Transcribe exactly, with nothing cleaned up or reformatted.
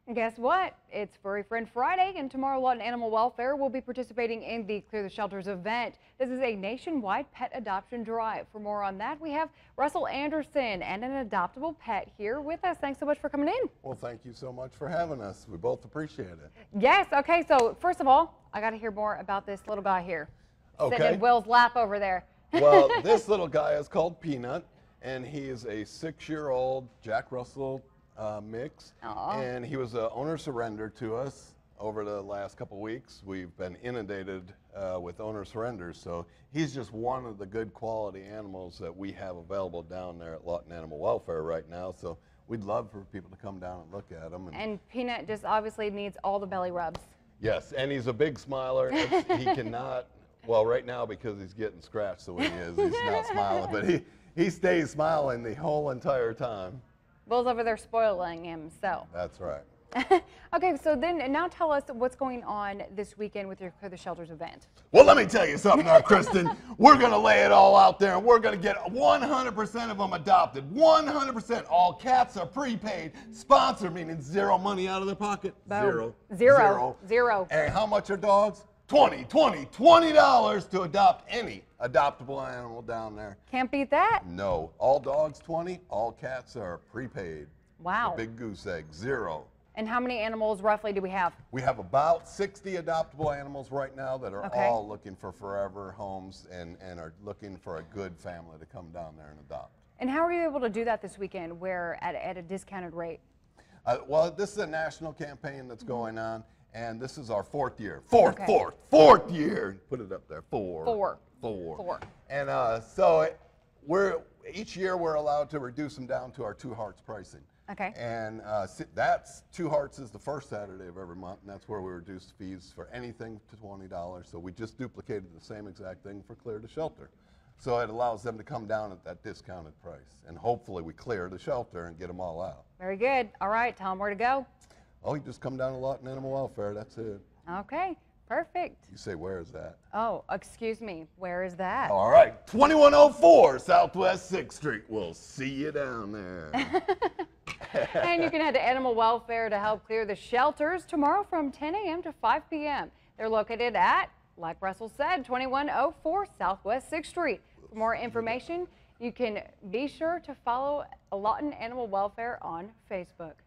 And guess what? It's Furry Friend Friday, and tomorrow Lawton Animal Welfare will be participating in the Clear the Shelters event. This is a nationwide pet adoption drive. For more on that, we have Russell Anderson and an adoptable pet here with us. Thanks so much for coming in. Well, thank you so much for having us. We both appreciate it. Yes. Okay. So first of all, I got to hear more about this little guy here. Okay. Sitting in Will's lap over there. Well, this little guy is called Peanut, and he is a six-year-old Jack Russell uh, mix. Aww. And he was a owner surrender to us over the last couple weeks. We've been inundated uh, with owner surrenders, so he's just one of the good quality animals that we have available down there at Lawton Animal Welfare right now. So we'd love for people to come down and look at him. And, and Peanut just obviously needs all the belly rubs. Yes, and he's a big smiler. It's, he cannot, well, right now because he's getting scratched the way he is, he's not smiling, but he, he stays smiling the whole entire time. Will's over there spoiling him, so. That's right. Okay, so then now tell us what's going on this weekend with your Clear the Shelters event. Well, let me tell you something now, Kristen. We're going to lay it all out there, and we're going to get one hundred percent of them adopted. one hundred percent. All cats are prepaid. Sponsor, meaning zero money out of their pocket. Boom. Zero. Zero. Zero. Zero. And how much are dogs? twenty, twenty, twenty dollars to adopt any adoptable animal down there. Can't beat that. No. All dogs, twenty. All cats are prepaid. Wow. The big goose egg, zero. And how many animals roughly do we have? We have about sixty adoptable animals right now that are Okay. all looking for forever homes and, and are looking for a good family to come down there and adopt. And how are you able to do that this weekend where at, at a discounted rate? Uh, well, this is a national campaign that's going on, and this is our fourth year. Fourth, Okay. fourth, fourth year. Put it up there. Four. Four. Four. Four. And uh, so it, we're each year we're allowed to reduce them down to our two hearts pricing. Okay. And uh, si- that's two hearts is the first Saturday of every month, and that's where we reduce fees for anything to twenty dollars. So we just duplicated the same exact thing for Clear the Shelter. So it allows them to come down at that discounted price, and hopefully we clear the shelter and get them all out. Very good. All right, tell them where to go. Oh, you just come down to Lawton Animal Welfare. That's it. Okay, perfect. You say, where is that? Oh, excuse me, where is that? All right, twenty-one oh four Southwest sixth Street. We'll see you down there. And you can head to Animal Welfare to help clear the shelters tomorrow from ten A M to five P M They're located at, like Russell said, twenty-one oh four Southwest sixth Street. For more information, you can be sure to follow Lawton Animal Welfare on Facebook.